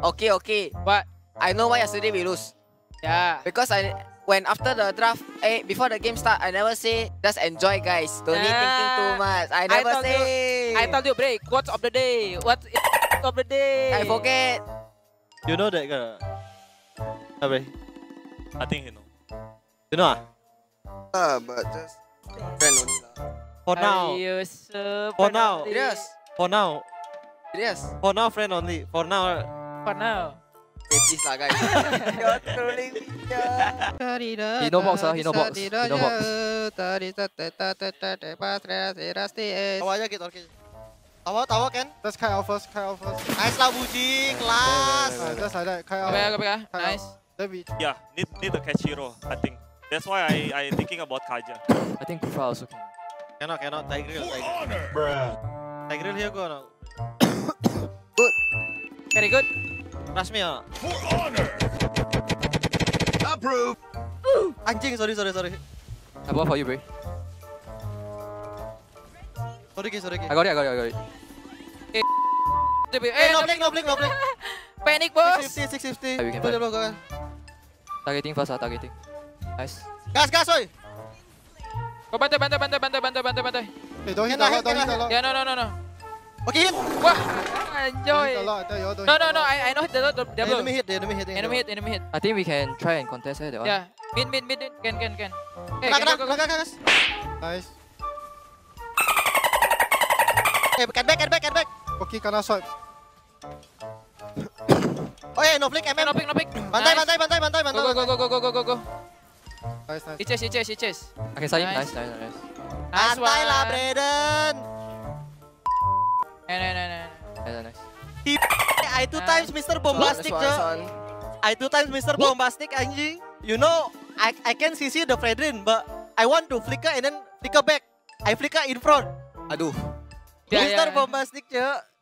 Okay. What? I know why yesterday we lose. Yeah. Because when after the draft, before the game start, I never say just enjoy, guys. Don't need thinking too much. I never say. I told you, break. Quotes of the day. What of the day? I forget. You know that guy? Bray? I think he know. You know? But just friend only lah. For now. For now. Serious. For now. Serious. For now, friend only. For now. For now. Okay, please lah, guys. You're trolling me. He no box, he no box. He no box. Tawa aja gitu, oke. Tawa kan? Just kite out first. Nice lah Buji, kelas. Just like that, kite out. Okay. Nice. Then we Yeah, need the catchy roll, I think. That's why I thinking about Kaja. I think Kufa also can. Cannot. Tiger. Tiger here go now. Good. Very good. Rush me ah. approve. Anjing, sorry. I bought for you, bro. Sorry. I got it. No blink. Panic, boss. 650. We can Go. Targeting first, targeting. Nice. Gas, oi. Go bantai. Hey, don't hit a lot. Yeah, no. Okay, hit. Wah, enjoy. Don't hit a lot. I tell you all don't No, hit a lot. I know hit the double. Enemy hit. Enemy hit. I think we can try and contest that one. Yeah. Mid. Can. Hey, go. Gas. Nice. Hey, get back. Okay, kena swipe. Oh yeah, no flick, MM. No pick. Bantai. Go. Nice. He chase. I can sign him. Nice. Santai lah, Braden. Nice. I two times Mr. Bombastic, Son. I two times Mr. Bombastic, anjing. You know, I can CC the Fredrin, but I want to flicker and then flicker back. I flicker in front. Aduh. Yeah, Mr. yeah. Bombastic,